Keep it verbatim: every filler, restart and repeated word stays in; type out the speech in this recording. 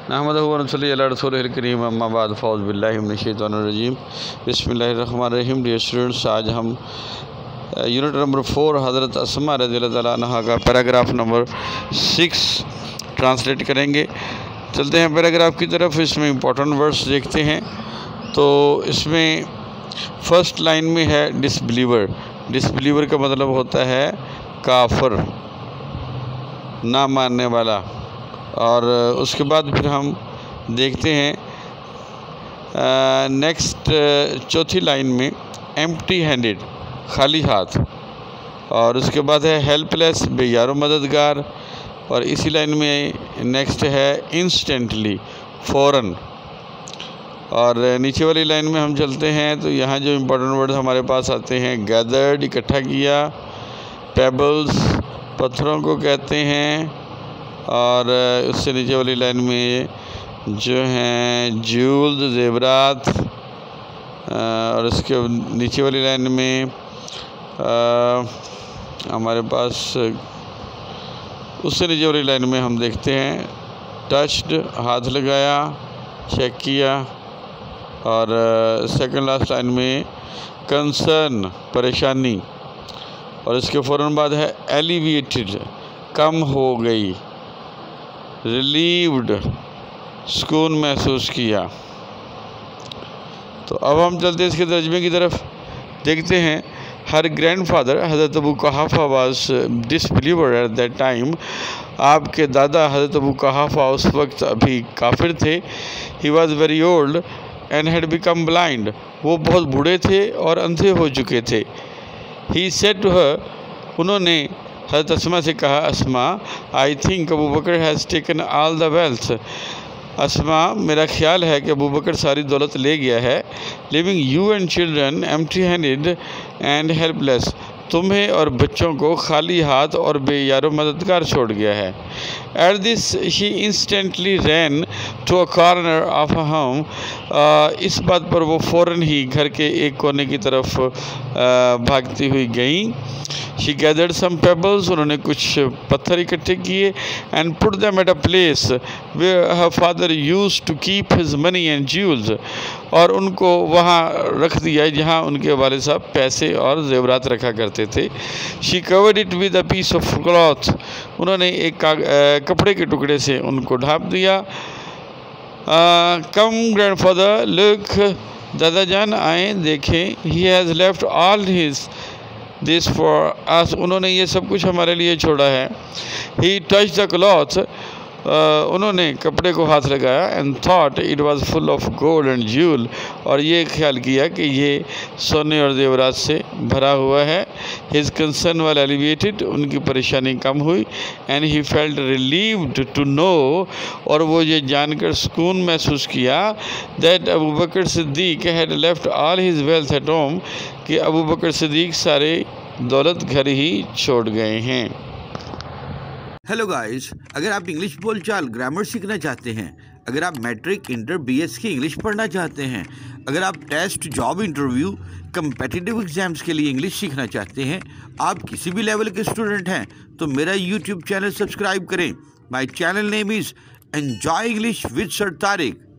नहमदुहु व नसल्ली अला रसूलिहिल करीम अम्मा बाद फ़ौज़ बिल्लाहि मिनश शैतानिर रजीम बिस्मिल्लाहिर रहमानिर रहीम। डियर स्टूडेंट्स, आज हम यूनिट नंबर फोर हज़रत अस्मा रज़ियल्लाहु तआला अन्हा का पैराग्राफ नंबर सिक्स ट्रांसलेट करेंगे। चलते हैं पैराग्राफ की तरफ। इसमें इंपॉर्टेंट वर्ड्स देखते हैं। तो इसमें फर्स्ट लाइन में है डिसबिलीवर। डिसबिलीवर का मतलब होता है काफर, ना मानने वाला। और उसके बाद फिर हम देखते हैं नेक्स्ट चौथी लाइन में एम्प्टी हैंडेड, खाली हाथ। और उसके बाद है हेल्पलेस, बेयारो मददगार। और इसी लाइन में नेक्स्ट है इंस्टेंटली, फ़ौरन। और नीचे वाली लाइन में हम चलते हैं तो यहाँ जो इम्पोर्टेंट वर्ड हमारे पास आते हैं, गैदर्ड, इकट्ठा किया। पेबल्स, पत्थरों को कहते हैं। और उससे नीचे वाली लाइन में जो हैं ज्यूल्स, ज़ेवरात। और उसके नीचे वाली लाइन में आ, हमारे पास उससे नीचे वाली लाइन में हम देखते हैं टच्ड, हाथ लगाया, चेक किया। और सेकंड लास्ट लाइन में कंसर्न, परेशानी। और इसके फ़ौरन बाद है एलिविएटेड, कम हो गई। रिलीव्ड, सुकून महसूस किया। तो अब हम चलते हैं इसके तर्जमे की तरफ। देखते हैं her grandfather Hazrat Abu Quhafa was disbeliever at that time. आपके दादा हज़रत अबू कहाफ़ा उस वक्त अभी काफिर थे। He was very old and had become blind. वो बहुत बूढ़े थे और अंधे हो चुके थे। ही सेड टू हर, उन्होंने हज़रत अस्मा से कहा, Asma, I think Abu Bakr has taken all the wealth. Asma, मेरा ख्याल है कि अबू बकर सारी दौलत ले गया है। Living you and children empty handed and helpless, तुम्हें और बच्चों को खाली हाथ और बेयारो मददगार छोड़ गया है। At this she instantly ran to a corner of a home. इस बात पर वो फ़ौरन ही घर के एक कोने की तरफ uh, भागती हुई गई। शी गैदर्ड सम पेबल्स, उन्होंने कुछ पत्थर इकट्ठे किए। And put them at a place where her father used to keep his money and jewels, और उनको वहाँ रख दिया जहाँ उनके वालिद साहब पैसे और जेवरात रखा करते थे। She covered it with a piece of cloth, उन्होंने एक कपड़े के टुकड़े से उनको ढाँप दिया। कम ग्रैंडफादर लुक, दादा जान आए, देखें। He has left all his this for us, उन्होंने ये सब कुछ हमारे लिए छोड़ा है। ही टच द क्लॉथ, उन्होंने कपड़े को हाथ लगाया। And thought it was full of gold and jewel, और ये ख्याल किया कि ये सोने और जेवरात से भरा हुआ है। हिज कंसर्न वाल एलिवेटेड, उनकी परेशानी कम हुई। And he felt relieved to know, और वो ये जानकर सुकून महसूस किया that Abu Bakr Siddiq had left all his wealth at home, कि अबू बकर सिद्दीक सारे दौलत घर ही छोड़ गए हैं। हेलो गाइस, अगर आप इंग्लिश बोलचाल ग्रामर सीखना चाहते हैं, अगर आप मैट्रिक, इंटर, बीएस की इंग्लिश पढ़ना चाहते हैं, अगर आप test, job interview, competitive exams के लिए इंग्लिश सीखना चाहते हैं, आप किसी भी लेवल के स्टूडेंट हैं, तो मेरा यूट्यूब चैनल सब्सक्राइब करें। My channel name is enjoy English with sir Tariq.